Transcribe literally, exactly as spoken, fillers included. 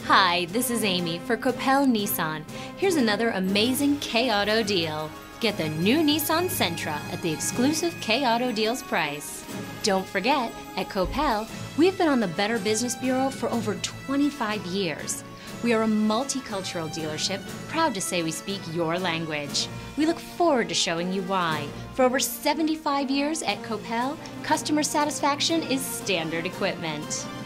Hi, this is Amy for Coppell Nissan. Here's another amazing K-Auto deal. Get the new Nissan Sentra at the exclusive K-Auto deals price. Don't forget, at Coppell, we've been on the Better Business Bureau for over twenty-five years. We are a multicultural dealership, proud to say we speak your language. We look forward to showing you why. For over seventy-five years at Coppell, customer satisfaction is standard equipment.